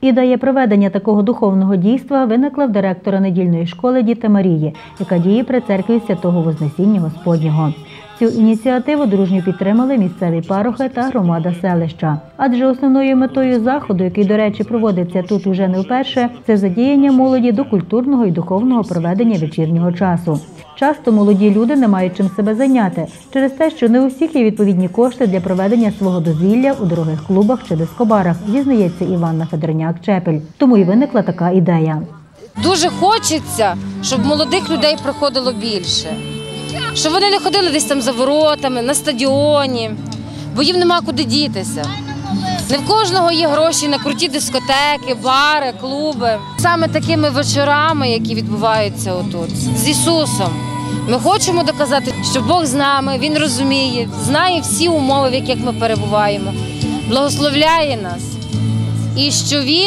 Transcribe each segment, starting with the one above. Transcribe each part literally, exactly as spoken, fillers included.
Ідея проведення такого духовного дійства виникла в директора недільної школи «Діти Марії», яка діє при церкві Святого Вознесіння Господнього. Цю ініціативу дружньо підтримали місцеві парохи та громада селища. Адже основною метою заходу, який, до речі, проводиться тут уже не вперше, це задіяння молоді до культурного і духовного проведення вечірнього часу. Часто молоді люди не мають чим себе зайняти, через те, що не у всіх є відповідні кошти для проведення свого дозвілля у дорогих клубах чи дискобарах, зізнається Іванна Федорняк-Чепель. Тому і виникла така ідея. Дуже хочеться, щоб молодих людей приходило більше. Щоб вони не ходили десь там за воротами, на стадіоні, бо їм нема куди дітися. Не в кожного є гроші на круті дискотеки, бари, клуби. Саме такими вечорами, які відбуваються отут, з Ісусом, ми хочемо доказати, що Бог з нами, Він розуміє, знає всі умови, в яких ми перебуваємо, благословляє нас і що Він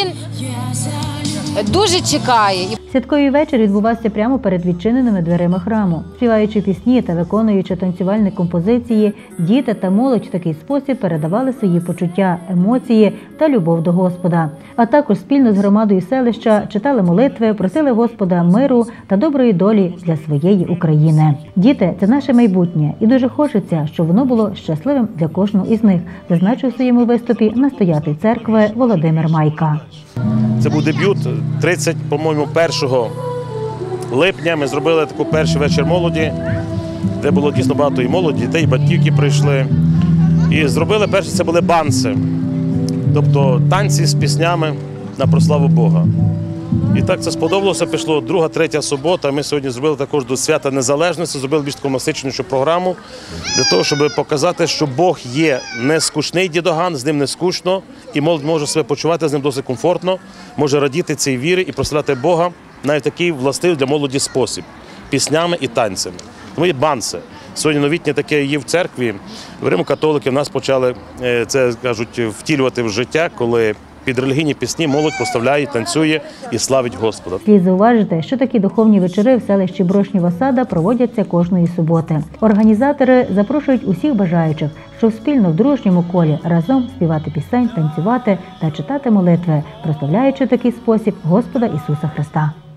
дуже чекає. Святковий вечір відбувався прямо перед відчиненими дверима храму. Співаючи пісні та виконуючи танцювальні композиції, діти та молодь в такий спосіб передавали свої почуття, емоції та любов до Господа. А також спільно з громадою селища читали молитви, просили Господа миру та доброї долі для своєї України. Діти – це наше майбутнє, і дуже хочеться, щоб воно було щасливим для кожного із них, зазначив у своєму виступі настоятель церкви Володимир Майка. Це був дебют тридцять, по-моєму, першого липня. Ми зробили таку перший вечір молоді, де було дійсно багато і молоді, дітей, і батьків, які прийшли. І зробили перше, це були банси, тобто танці з піснями на прославу Бога. І так це сподобалося, пішло друга, третя субота. Ми сьогодні зробили також до Свята Незалежності, зробили більш таку насиченішу програму, для того, щоб показати, що Бог є не скучний дідоган, з ним не скучно, і молодь може себе почувати з ним досить комфортно, може радіти цій вірі і прославляти Бога навіть такий властивий для молоді спосіб – піснями і танцями. Тому є банси. Сьогодні новітнє таке є в церкві. В Римо-католики в нас почали, це кажуть, втілювати в життя, коли під релігійні пісні молодь прославляє, танцює і славить Господа. Слід зауважити, що такі духовні вечори в селищі Брошнєва Сада проводяться кожної суботи. Організатори запрошують усіх бажаючих, щоб спільно в дружньому колі разом співати пісень, танцювати та читати молитви, прославляючи в такий спосіб Господа Ісуса Христа.